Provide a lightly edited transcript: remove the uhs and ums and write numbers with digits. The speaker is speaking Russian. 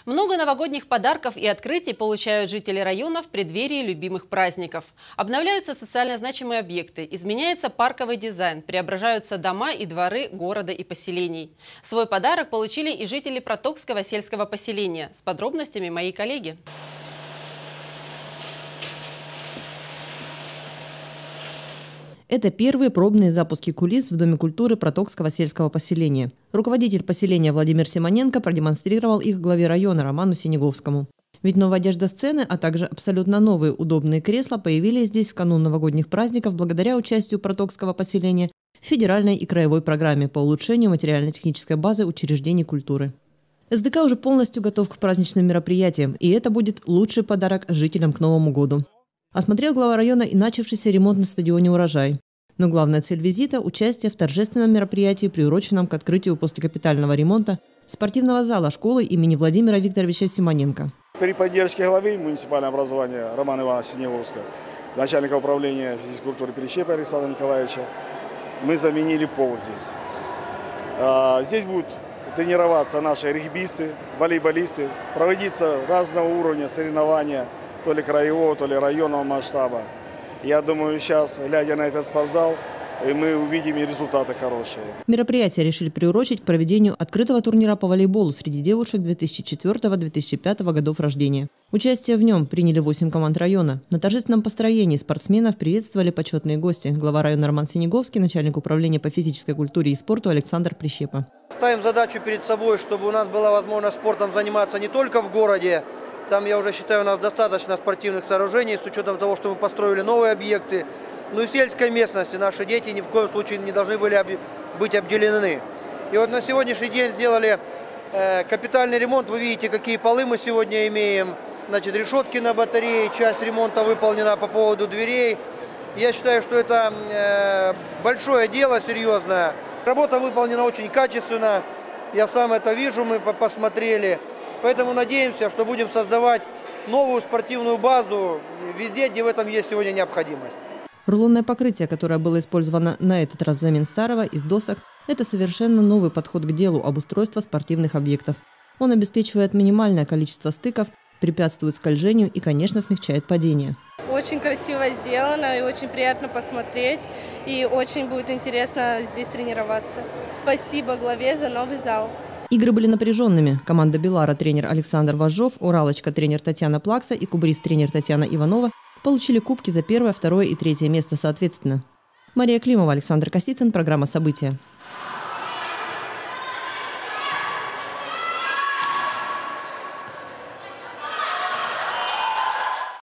Много новогодних подарков и открытий получают жители района в преддверии любимых праздников. Обновляются социально значимые объекты, изменяется парковый дизайн, преображаются дома и дворы города и поселений. Свой подарок получили и жители Протокского сельского поселения. С подробностями мои коллеги. Это первые пробные запуски кулис в Доме культуры Протокского сельского поселения. Руководитель поселения Владимир Симоненко продемонстрировал их главе района Роману Синеговскому. Ведь новая одежда сцены, а также абсолютно новые удобные кресла появились здесь в канун новогодних праздников благодаря участию Протокского поселения в федеральной и краевой программе по улучшению материально-технической базы учреждений культуры. СДК уже полностью готов к праздничным мероприятиям, и это будет лучший подарок жителям к Новому году. Осмотрел глава района и начавшийся ремонт на стадионе «Урожай». Но главная цель визита – участие в торжественном мероприятии, приуроченном к открытию после капитального ремонта спортивного зала школы имени Владимира Викторовича Симоненко. При поддержке главы муниципального образования Романа Ивановича Синеговского, начальника управления физической культуры Прищепа Александра Николаевича, мы заменили пол здесь. Здесь будут тренироваться наши регбисты, волейболисты, проводиться разного уровня соревнования, то ли краевого, то ли районного масштаба. Я думаю, сейчас, глядя на этот спортзал, мы увидим и результаты хорошие. Мероприятие решили приурочить к проведению открытого турнира по волейболу среди девушек 2004-2005 годов рождения. Участие в нем приняли 8 команд района. На торжественном построении спортсменов приветствовали почетные гости. Глава района Роман Синеговский, начальник управления по физической культуре и спорту Александр Прищепа. Ставим задачу перед собой, чтобы у нас была возможность спортом заниматься не только в городе. Там, я уже считаю, у нас достаточно спортивных сооружений, с учетом того, что мы построили новые объекты. Ну и в сельской местности наши дети ни в коем случае не должны были быть обделены. И вот на сегодняшний день сделали капитальный ремонт. Вы видите, какие полы мы сегодня имеем. Значит, решетки на батарее, часть ремонта выполнена по поводу дверей. Я считаю, что это большое дело, серьезное. Работа выполнена очень качественно. Я сам это вижу, мы посмотрели. Поэтому надеемся, что будем создавать новую спортивную базу везде, где в этом есть сегодня необходимость. Рулонное покрытие, которое было использовано на этот раз взамен старого из досок, это совершенно новый подход к делу обустройства спортивных объектов. Он обеспечивает минимальное количество стыков, препятствует скольжению и, конечно, смягчает падение. Очень красиво сделано и очень приятно посмотреть. И очень будет интересно здесь тренироваться. Спасибо главе за новый зал. Игры были напряженными. Команда «Белара» тренер Александр Вожжов, «Уралочка» тренер Татьяна Плакса и «Кубрист» тренер Татьяна Иванова получили кубки за первое, второе и третье место соответственно. Мария Климова, Александр Косицын, программа «События».